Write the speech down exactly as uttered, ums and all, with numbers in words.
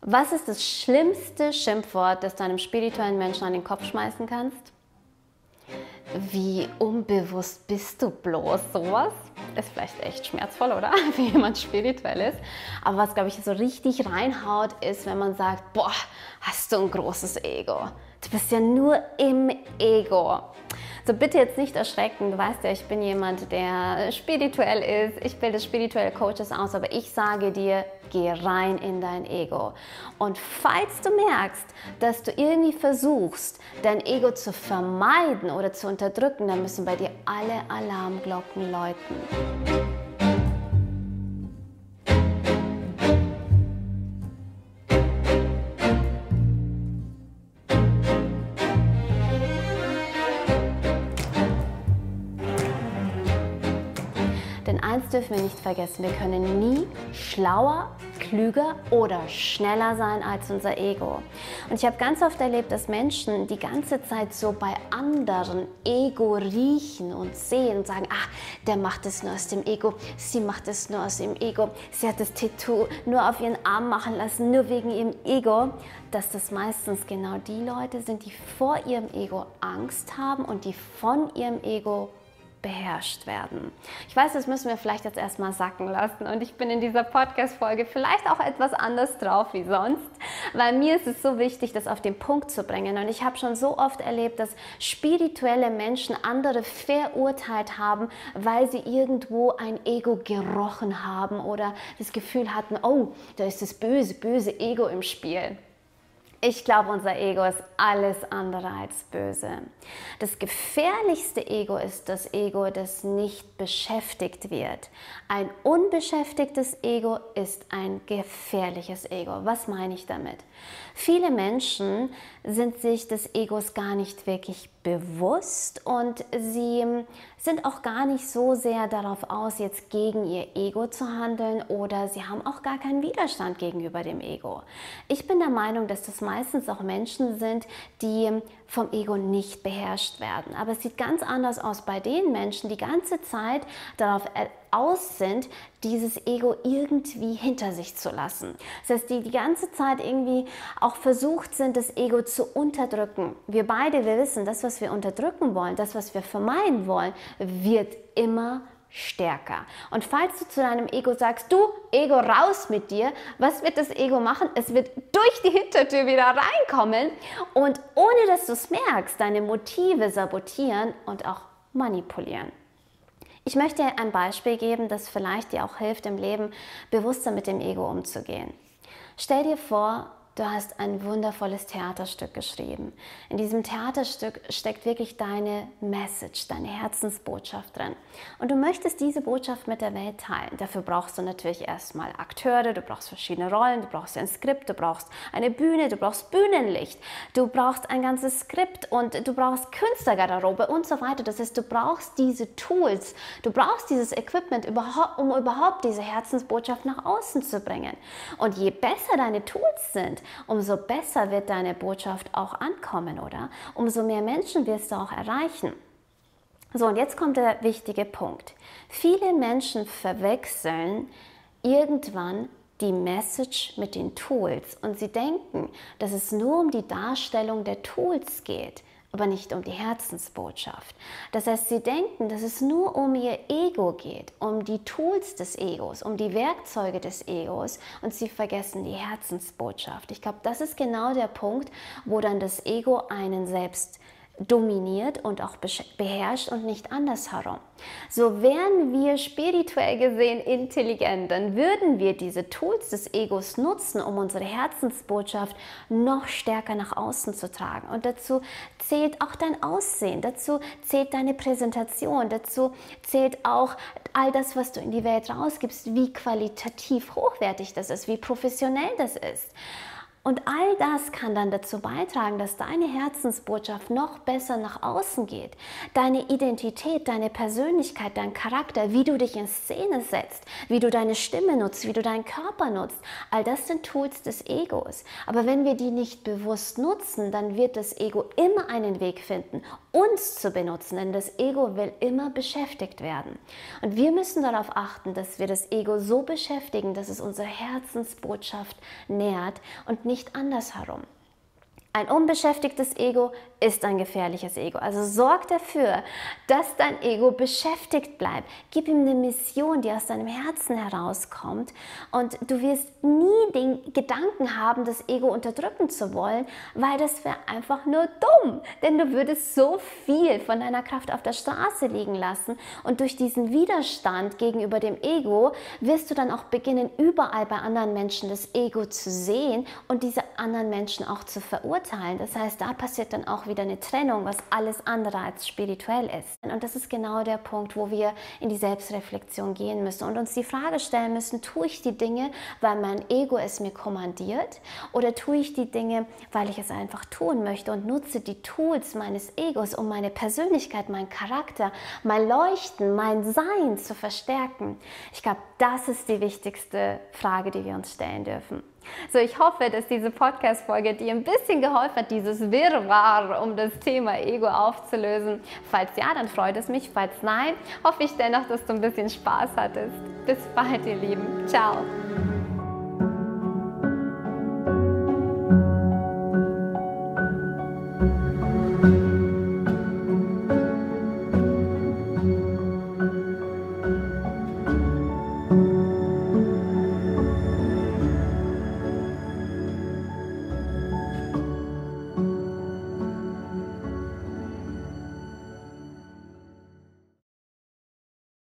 Was ist das schlimmste Schimpfwort, das du einem spirituellen Menschen an den Kopf schmeißen kannst? Wie unbewusst bist du bloß? Sowas ist vielleicht echt schmerzvoll, oder? Für jemand spirituell ist. Aber was, glaube ich, so richtig reinhaut, ist, wenn man sagt, boah, hast du ein großes Ego. Du bist ja nur im Ego. So, bitte jetzt nicht erschrecken. Du weißt ja, ich bin jemand, der spirituell ist. Ich bilde spirituelle Coaches aus, aber ich sage dir, geh rein in dein Ego. Und falls du merkst, dass du irgendwie versuchst, dein Ego zu vermeiden oder zu unterdrücken, dann müssen bei dir alle Alarmglocken läuten. Denn eins dürfen wir nicht vergessen, wir können nie schlauer, klüger oder schneller sein als unser Ego. Und ich habe ganz oft erlebt, dass Menschen die ganze Zeit so bei anderen Ego riechen und sehen und sagen, ach, der macht es nur aus dem Ego, sie macht es nur aus dem Ego, sie hat das Tattoo nur auf ihren Arm machen lassen, nur wegen ihrem Ego, dass das meistens genau die Leute sind, die vor ihrem Ego Angst haben und die von ihrem Ego beherrscht werden. Ich weiß, das müssen wir vielleicht jetzt erstmal sacken lassen und ich bin in dieser Podcast-Folge vielleicht auch etwas anders drauf wie sonst, weil mir ist es so wichtig, das auf den Punkt zu bringen und ich habe schon so oft erlebt, dass spirituelle Menschen andere verurteilt haben, weil sie irgendwo ein Ego gerochen haben oder das Gefühl hatten, oh, da ist das böse, böse Ego im Spiel. Ich glaube, unser Ego ist alles andere als böse. Das gefährlichste Ego ist das Ego, das nicht beschäftigt wird. Ein unbeschäftigtes Ego ist ein gefährliches Ego. Was meine ich damit? Viele Menschen sind sich des Egos gar nicht wirklich bewusst und sie sind auch gar nicht so sehr darauf aus, jetzt gegen ihr Ego zu handeln oder sie haben auch gar keinen Widerstand gegenüber dem Ego. Ich bin der Meinung, dass das meistens auch Menschen sind, die vom Ego nicht beherrscht werden. Aber es sieht ganz anders aus bei den Menschen, die ganze Zeit darauf aus sind, dieses Ego irgendwie hinter sich zu lassen. Das heißt, die die ganze Zeit irgendwie auch versucht sind, das Ego zu unterdrücken. Wir beide, wir wissen, das, was wir unterdrücken wollen, das, was wir vermeiden wollen, wird immer stärker. Und falls du zu deinem Ego sagst, du, Ego, raus mit dir, was wird das Ego machen? Es wird durch die Hintertür wieder reinkommen und ohne dass du es merkst, deine Motive sabotieren und auch manipulieren. Ich möchte dir ein Beispiel geben, das vielleicht dir auch hilft, im Leben bewusster mit dem Ego umzugehen. Stell dir vor, du hast ein wundervolles Theaterstück geschrieben. In diesem Theaterstück steckt wirklich deine Message, deine Herzensbotschaft drin. Und du möchtest diese Botschaft mit der Welt teilen. Dafür brauchst du natürlich erstmal Akteure, du brauchst verschiedene Rollen, du brauchst ein Skript, du brauchst eine Bühne, du brauchst Bühnenlicht, du brauchst ein ganzes Skript und du brauchst Künstlergarderobe und so weiter. Das heißt, du brauchst diese Tools, du brauchst dieses Equipment, um überhaupt diese Herzensbotschaft nach außen zu bringen. Und je besser deine Tools sind, umso besser wird deine Botschaft auch ankommen, oder? Umso mehr Menschen wirst du auch erreichen. So, und jetzt kommt der wichtige Punkt. Viele Menschen verwechseln irgendwann die Message mit den Tools und sie denken, dass es nur um die Darstellung der Tools geht, aber nicht um die Herzensbotschaft. Das heißt, sie denken, dass es nur um ihr Ego geht, um die Tools des Egos, um die Werkzeuge des Egos und sie vergessen die Herzensbotschaft. Ich glaube, das ist genau der Punkt, wo dann das Ego einen selbst dominiert und auch beherrscht und nicht andersherum. So wären wir spirituell gesehen intelligent, dann würden wir diese Tools des Egos nutzen, um unsere Herzensbotschaft noch stärker nach außen zu tragen. Und dazu zählt auch dein Aussehen, dazu zählt deine Präsentation, dazu zählt auch all das, was du in die Welt rausgibst, wie qualitativ hochwertig das ist, wie professionell das ist. Und all das kann dann dazu beitragen, dass deine Herzensbotschaft noch besser nach außen geht. Deine Identität, deine Persönlichkeit, dein Charakter, wie du dich in Szene setzt, wie du deine Stimme nutzt, wie du deinen Körper nutzt, all das sind Tools des Egos. Aber wenn wir die nicht bewusst nutzen, dann wird das Ego immer einen Weg finden, uns zu benutzen, denn das Ego will immer beschäftigt werden. Und wir müssen darauf achten, dass wir das Ego so beschäftigen, dass es unsere Herzensbotschaft nährt und nicht andersherum. Ein unbeschäftigtes Ego ist ein gefährliches Ego. Also sorg dafür, dass dein Ego beschäftigt bleibt. Gib ihm eine Mission, die aus deinem Herzen herauskommt. Und du wirst nie den Gedanken haben, das Ego unterdrücken zu wollen, weil das wäre einfach nur dumm. Denn du würdest so viel von deiner Kraft auf der Straße liegen lassen. Und durch diesen Widerstand gegenüber dem Ego wirst du dann auch beginnen, überall bei anderen Menschen das Ego zu sehen und diese anderen Menschen auch zu verurteilen. Das heißt, da passiert dann auch wieder eine Trennung, was alles andere als spirituell ist. Und das ist genau der Punkt, wo wir in die Selbstreflexion gehen müssen und uns die Frage stellen müssen, tue ich die Dinge, weil mein Ego es mir kommandiert, oder tue ich die Dinge, weil ich es einfach tun möchte und nutze die Tools meines Egos, um meine Persönlichkeit, meinen Charakter, mein Leuchten, mein Sein zu verstärken? Ich glaube, das ist die wichtigste Frage, die wir uns stellen dürfen. So, ich hoffe, dass diese Podcast-Folge dir ein bisschen geholfen hat, dieses Wirrwarr um das Thema Ego aufzulösen. Falls ja, dann freut es mich. Falls nein, hoffe ich dennoch, dass du ein bisschen Spaß hattest. Bis bald, ihr Lieben. Ciao.